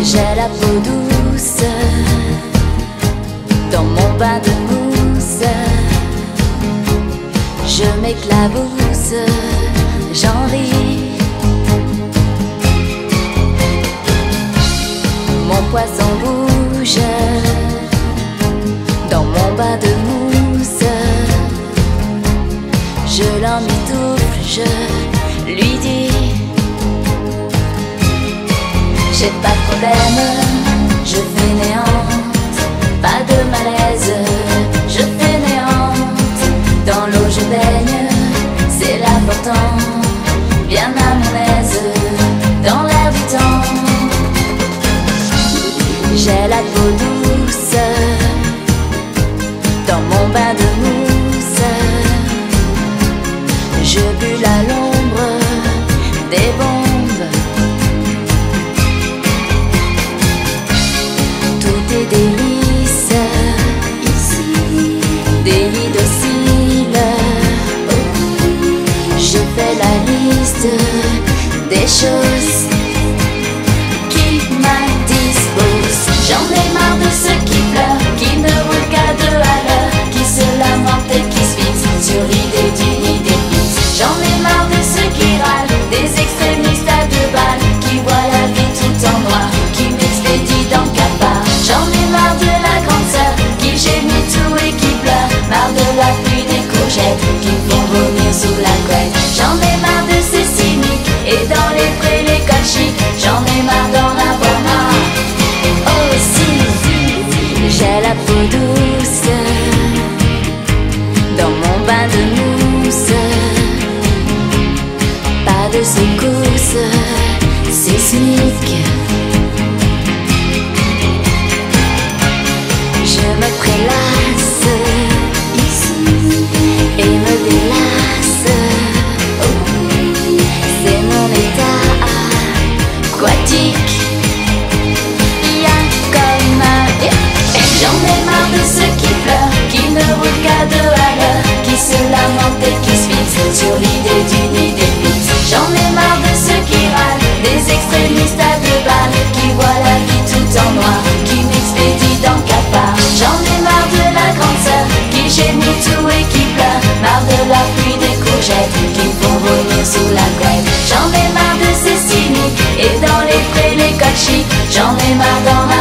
J'ai la peau douce dans mon bain de mousse. Je m'éclabousse, j'en ris. Mon poisson bouge dans mon bain de mousse. Je l'emmitoufle, je lui dis: j'ai pas de problème, je fainéante, pas de malaise, je fainéante. Dans l'eau je baigne, c'est l'important, bien à mon aise, dans l'air du temps. J'ai la peau douce dans mon bain de mousse. Je bulle à l'ombre des bombes. Tout est délice ici, des lits dociles. Je fais la liste des choses qui m'indisposent. J'en ai marre de ceux qui pleurent, qui ne roulent qu'à 2 à l'heure, qui se lamentent et qui se fixent sur l'idée d'une idée fixe. J'en ai marre de ceux qui râlent, des extrémistes à 2 balles, qui voient la vie tout en noir, qui m'expédient dans le cafard. J'en ai marre de la grande sœur, qui gémit tout et qui pleure, marre de la pluie des courgettes, qui me font vomir sous la couette. J'en ai marre de ces cyniques, et dans les prés les cols chics, j'en ai marre d'en avoir marre. Aussi, j'ai la peau douce dans mon bain de mousse. Pas de secousse sismique. Je me prélasse ici et me délasse. C'est mon état aquatique. J'en ai marre de ceux qui pleurent, qui ne roulent qu'à 2 à l'heure, qui se lamentent et qui se fixent sur l'idée d'une idée fixe. J'en ai marre de ceux qui râlent, des extrémistes à 2 balles, qui voient la vie tout en noir, qui m'expédient dans le cafard. J'en ai marre de la grande sœur, qui gémit tout et qui pleure, marre de la pluie des courgettes, qui me font vomir sous la couette. J'en ai marre de ces cyniques, et dans les prés les cols chics, j'en ai marre d'en avoir.